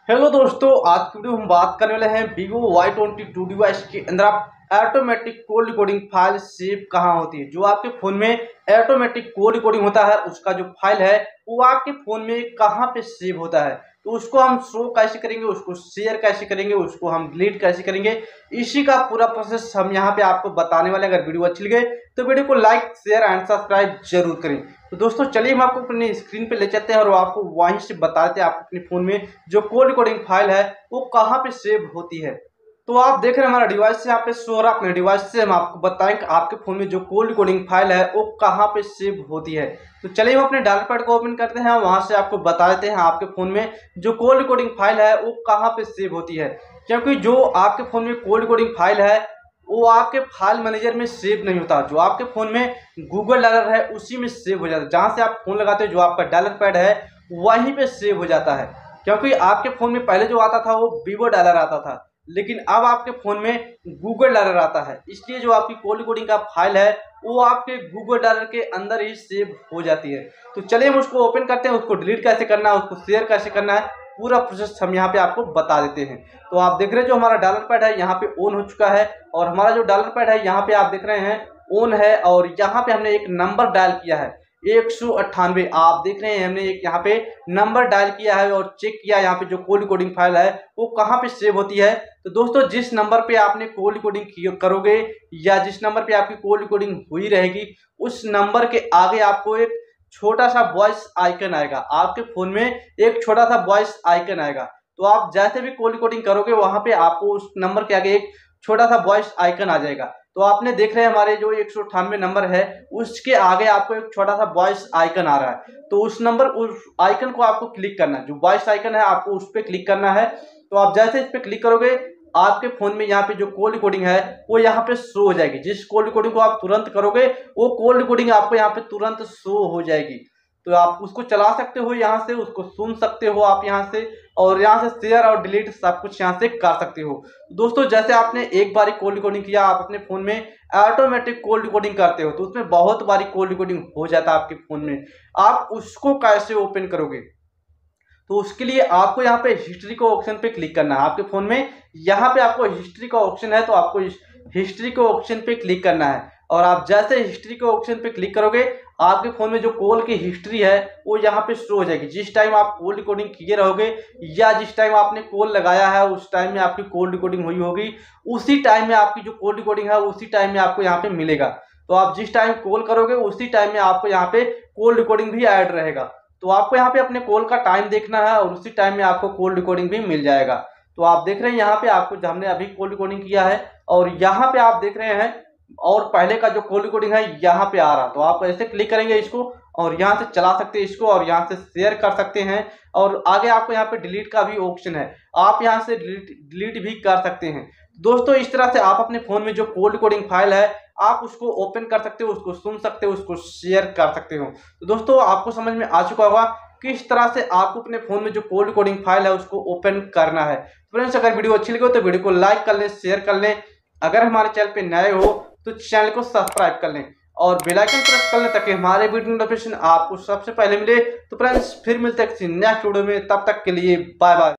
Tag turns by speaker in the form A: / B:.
A: Hello दोस्तों, आज की वीडियो हम बात करने वाले हैं Vivo Y22 डिवाइस के अंदर आप automatic call recording file save कहाँ होती है। जो आपके फ़ोन में ऑटोमेटिक कॉल रिकॉर्डिंग होता है उसका जो फाइल है वो आपके फ़ोन में कहाँ पे सेव होता है, तो उसको हम शो कैसे करेंगे, उसको शेयर कैसे करेंगे, उसको हम डिलीट कैसे करेंगे, इसी का पूरा प्रोसेस हम यहाँ पे आपको बताने वाले। अगर वीडियो अच्छी लगे तो वीडियो को लाइक शेयर एंड सब्सक्राइब जरूर करें। तो दोस्तों चलिए हम आपको अपने स्क्रीन पे ले चलते हैं और आपको वहीं से बता देते हैं आप अपने फ़ोन में जो कॉल रिकॉर्डिंग फाइल है वो कहाँ पे सेव होती है। तो आप देख रहे हैं हमारा डिवाइस यहाँ पे शो हो रहा है। अपने डिवाइस से हम आपको बताएं कि आपके फ़ोन में जो कॉल रिकॉर्डिंग फाइल है वो कहाँ पे सेव होती है। तो चलिए हम अपने डायल पैड को ओपन करते हैं, वहाँ से आपको बता देते हैं आपके फ़ोन में जो कॉल रिकॉर्डिंग फाइल है वो कहाँ पे सेव होती है। क्योंकि जो आपके फ़ोन में कॉल रिकॉर्डिंग फाइल है वो आपके फाइल मैनेजर में सेव नहीं होता, जो आपके फ़ोन में गूगल डायलर है उसी में सेव हो जाता है। जहाँ से आप फ़ोन लगाते हो जो आपका डायलर पैड है वहीं पे सेव हो जाता है। क्योंकि आपके फ़ोन में पहले जो आता था वो वीवो डायलर आता था, लेकिन अब आपके फ़ोन में गूगल डायलर आता है, इसलिए जो आपकी कॉल रिकॉर्डिंग का फाइल है वो आपके गूगल डायलर के अंदर ही सेव हो जाती है। तो चलिए हम उसको ओपन करते हैं, उसको डिलीट कैसे करना है, उसको शेयर कैसे करना है, पूरा प्रोसेस हम यहाँ पे आपको बता देते हैं। तो आप देख रहे हैं जो हमारा डायलर पैड है यहाँ पे ऑन हो चुका है और हमारा जो डायलर पैड है यहाँ पे आप देख रहे हैं ऑन है और यहाँ पे हमने एक नंबर डायल किया है 198। आप देख रहे हैं हमने एक यहाँ पे नंबर डायल किया है और चेक किया यहाँ पे जो कॉल रिकॉर्डिंग फाइल है वो कहाँ पे सेव होती है। तो दोस्तों जिस नंबर पे आपने कॉल रिकॉर्डिंग करोगे या जिस नंबर पे आपकी कॉल रिकॉर्डिंग हुई रहेगी उस नंबर के आगे आपको एक छोटा सा वॉइस आइकन आएगा। आपके फोन में एक छोटा सा वॉइस आइकन आएगा, तो आप जैसे भी कॉल रिकॉर्डिंग करोगे वहां पे आपको उस नंबर के आगे एक छोटा सा वॉइस आइकन आ जाएगा। तो आपने देख रहे हैं हमारे जो 198 नंबर है उसके आगे आपको एक छोटा सा वॉइस आइकन आ रहा है, तो उस आइकन को आपको क्लिक करना है। जो वॉइस आइकन है आपको उस पर क्लिक करना है। तो आप जैसे इस पर क्लिक करोगे आपके फोन में यहाँ पे जो कॉल रिकॉर्डिंग है वो यहाँ पे शो हो जाएगी। जिस कॉल रिकॉर्डिंग को आप तुरंत करोगे वो कॉल रिकॉर्डिंग आपको यहाँ पे तुरंत शो हो जाएगी। तो आप उसको चला सकते हो यहाँ से, उसको सुन सकते हो आप यहाँ से, और यहाँ से शेयर और डिलीट सब कुछ यहाँ से कर सकते हो। दोस्तों जैसे आपने एक बार कॉल रिकॉर्डिंग किया, आप अपने फोन में ऑटोमेटिक कॉल रिकॉर्डिंग करते हो तो उसमें बहुत बारी कॉल रिकॉर्डिंग हो जाता है आपके फोन में। आप उसको कैसे ओपन करोगे, तो उसके लिए आपको यहाँ पे हिस्ट्री को ऑप्शन पे क्लिक करना है। आपके फोन में यहाँ पे आपको हिस्ट्री का ऑप्शन है तो आपको हिस्ट्री के ऑप्शन पे क्लिक करना है और आप जैसे हिस्ट्री के ऑप्शन पे क्लिक करोगे आपके फोन में जो कॉल की हिस्ट्री है वो यहाँ पे शो हो जाएगी। जिस टाइम आप कॉल रिकॉर्डिंग किए रहोगे या जिस टाइम आपने कॉल लगाया है उस टाइम में आपकी कॉल रिकॉर्डिंग हुई होगी, उसी टाइम में आपकी जो कॉल रिकॉर्डिंग है उसी टाइम में आपको यहाँ पे मिलेगा। तो आप जिस टाइम कॉल करोगे उसी टाइम में आपको यहाँ पे कॉल रिकॉर्डिंग भी ऐड रहेगा। तो आपको यहाँ पे अपने कॉल का टाइम देखना है और उसी टाइम में आपको कॉल रिकॉर्डिंग भी मिल जाएगा। तो आप देख रहे हैं यहाँ पे आपको हमने अभी कॉल रिकॉर्डिंग किया है और यहाँ पे आप देख रहे हैं और पहले का जो कॉल रिकॉर्डिंग है यहाँ पे आ रहा। तो आप ऐसे क्लिक करेंगे इसको और यहाँ से चला सकते हैं इसको और यहाँ से शेयर कर सकते हैं और आगे आपको यहाँ पे डिलीट का भी ऑप्शन है, आप यहाँ से डिलीट भी कर सकते हैं। दोस्तों इस तरह से आप अपने फोन में जो कॉल रिकॉर्डिंग फाइल है आप उसको ओपन कर सकते हो, उसको सुन सकते हो, उसको शेयर कर सकते हो। तो दोस्तों आपको समझ में आ चुका होगा किस तरह से आपको अपने फोन में जो कॉल रिकॉर्डिंग फाइल है उसको ओपन करना है। फ्रेंड्स अगर वीडियो अच्छी लगे तो वीडियो को लाइक कर लें, शेयर कर लें। अगर हमारे चैनल पे नए हो तो चैनल को सब्सक्राइब कर लें और बेल आइकन प्रेस कर लें ताकि हमारे वीडियो नोटिफिकेशन आपको सबसे पहले मिले। तो फ्रेंड्स फिर मिलते हैं किसी नेक्स्ट वीडियो में, तब तक के लिए बाय बाय।